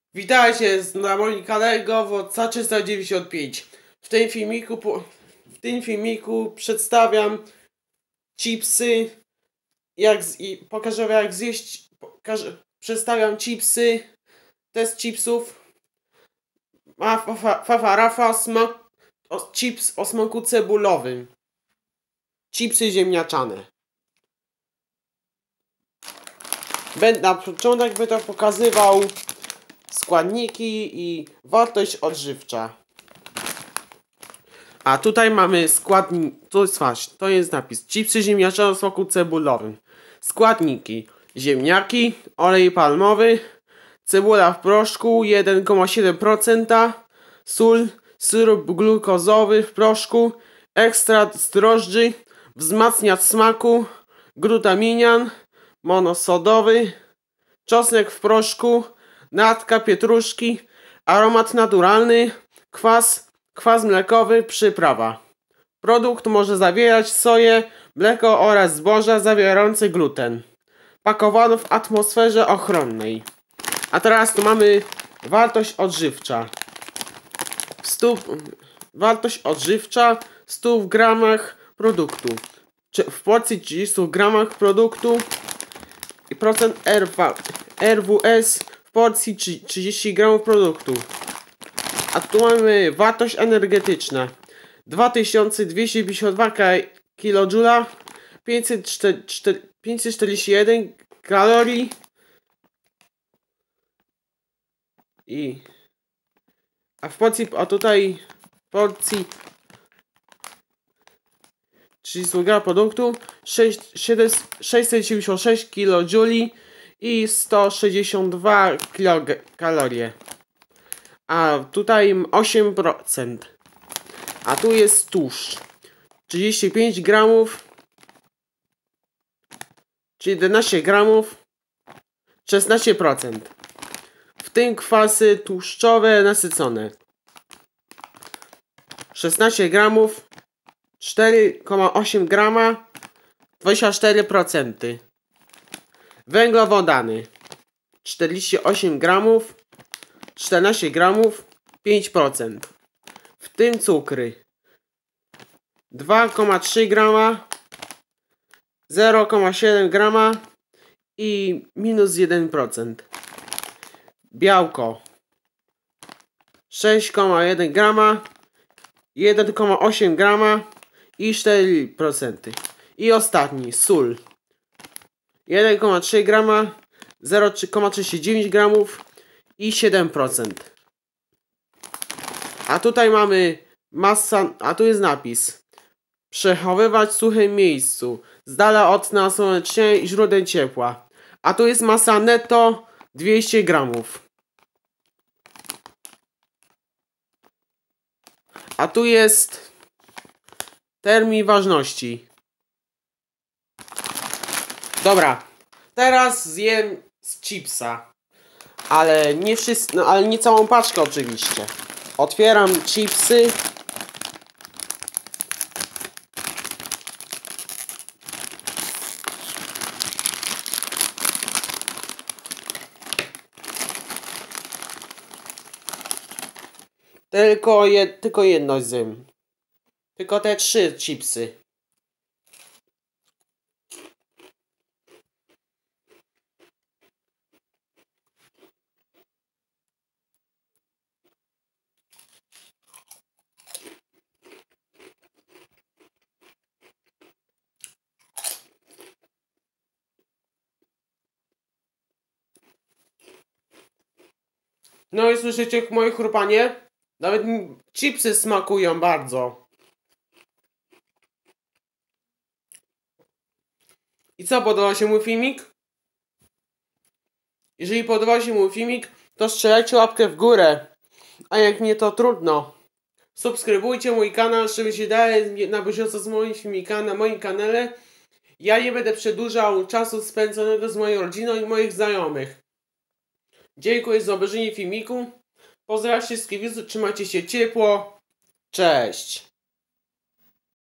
Witajcie na moim kanale Gowodca 395. W tym filmiku przedstawiam chipsy, pokażę jak zjeść, przedstawiam chipsy, test chipsów, Rafa chips o smaku cebulowym, chipsy ziemniaczane. Na początek będę pokazywał składniki i wartość odżywcza. A tutaj mamy składniki, to jest napis chipsy ziemniaczane o smaku cebulowym. Składniki: ziemniaki, olej palmowy, cebula w proszku 1,7%, sól, syrop glukozowy w proszku, ekstrakt z drożdży, wzmacniacz smaku, glutaminian monosodowy, czosnek w proszku, natka pietruszki, aromat naturalny, kwas mlekowy, przyprawa. Produkt może zawierać soję, mleko oraz zboża zawierające gluten. Pakowano w atmosferze ochronnej. A teraz tu mamy wartość odżywcza. Wartość odżywcza w 100 gramach produktu. W porcji 30 gramach produktu i procent RWS w porcji 30 gramów produktu. A tu mamy wartość energetyczna 2252 kJ, 541 kalorii tutaj w porcji 30 gram produktu 676 kJ i 162 kilokalorie. A tutaj 8%. A tu jest tłuszcz 35 gramów, czyli 11 gramów, 16%. W tym kwasy tłuszczowe nasycone 16 gramów, 4,8 grama, 24%. Węglowodany 48 gramów, 14 gramów, 5%. W tym cukry 2,3 grama, 0,7 grama i minus 1%. Białko 6,1 grama, 1,8 grama i 4%. I ostatni sól 1,3 grama, 0,39 gramów i 7%. A tutaj mamy a tu jest napis: przechowywać w suchym miejscu, z dala od nasłonecznienia i źródeł ciepła. A tu jest masa netto 200 gramów. A tu jest termin ważności. Dobra, teraz zjem z chipsa. Ale nie wszystko, ale nie całą paczkę oczywiście. Otwieram chipsy. Tylko jedno zjem. Tylko te 3 chipsy. No i słyszycie moje chrupanie? Nawet chipsy smakują bardzo. I co, podobał się mój filmik? Jeżeli podobał się mój filmik, to strzelajcie łapkę w górę. A jak nie, to trudno. Subskrybujcie mój kanał, żeby się dalej na bieżąco z moimi filmikami na moim kanale. Ja nie będę przedłużał czasu spędzonego z moją rodziną i moich znajomych. Dziękuję za obejrzenie filmiku. Pozdrawiam wszystkich widzów, trzymajcie się ciepło. Cześć!